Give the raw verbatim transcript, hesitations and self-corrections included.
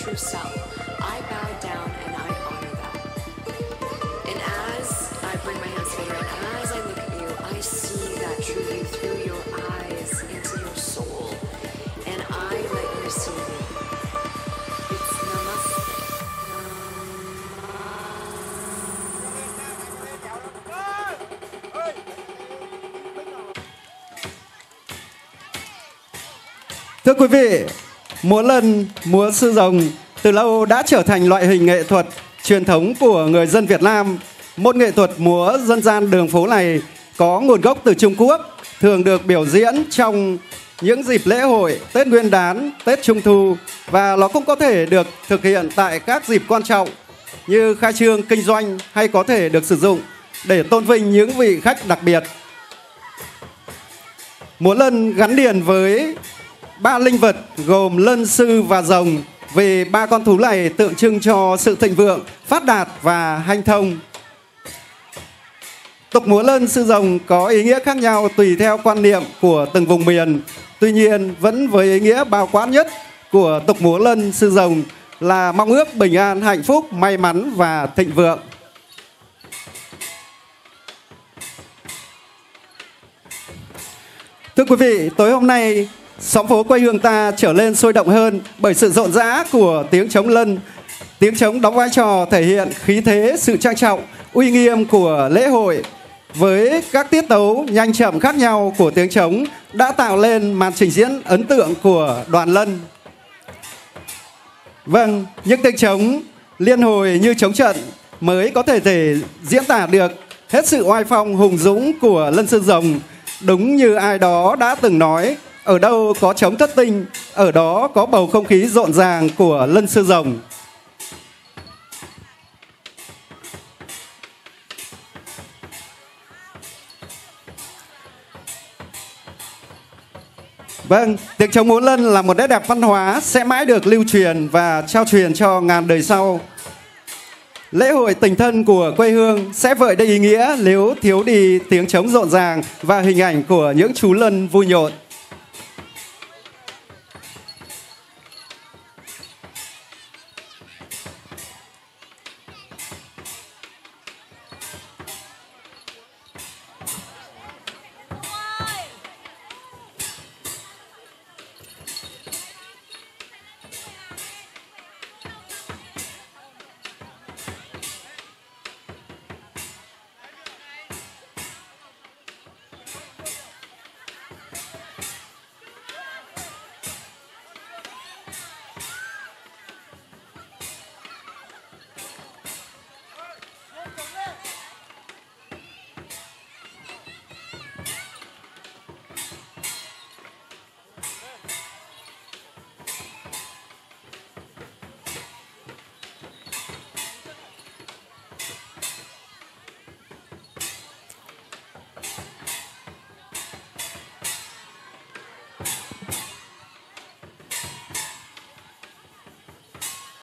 true self. I bow down and I honor that. And as I bring my hands together and as I look at you, I see that true you through your eyes into your soul. And I let you see me. It's namaste. Thưa quý vị, múa lân, múa sư rồng từ lâu đã trở thành loại hình nghệ thuật truyền thống của người dân Việt Nam. Môn nghệ thuật múa dân gian đường phố này có nguồn gốc từ Trung Quốc, thường được biểu diễn trong những dịp lễ hội, Tết Nguyên đán, Tết Trung thu, và nó cũng có thể được thực hiện tại các dịp quan trọng như khai trương kinh doanh, hay có thể được sử dụng để tôn vinh những vị khách đặc biệt. Múa lân gắn liền với ba linh vật gồm lân, sư và rồng, vì ba con thú này tượng trưng cho sự thịnh vượng, phát đạt và hanh thông. Tục múa lân sư rồng có ý nghĩa khác nhau tùy theo quan niệm của từng vùng miền. Tuy nhiên, vẫn với ý nghĩa bao quát nhất của tục múa lân sư rồng là mong ước bình an, hạnh phúc, may mắn và thịnh vượng. Thưa quý vị, tối hôm nay, xóm phố quê hương ta trở lên sôi động hơn bởi sự rộn rã của tiếng trống lân. Tiếng trống đóng vai trò thể hiện khí thế, sự trang trọng, uy nghiêm của lễ hội. Với các tiết tấu nhanh chậm khác nhau của tiếng trống đã tạo lên màn trình diễn ấn tượng của đoàn lân. Vâng, những tiếng trống liên hồi như trống trận mới có thể thể diễn tả được hết sự oai phong hùng dũng của lân sư rồng. Đúng như ai đó đã từng nói, ở đâu có trống thất tinh, ở đó có bầu không khí rộn ràng của lân sư rồng. Vâng, tiếng trống múa lân là một nét đẹp văn hóa sẽ mãi được lưu truyền và trao truyền cho ngàn đời sau. Lễ hội tình thân của quê hương sẽ vợi đầy ý nghĩa nếu thiếu đi tiếng trống rộn ràng và hình ảnh của những chú lân vui nhộn.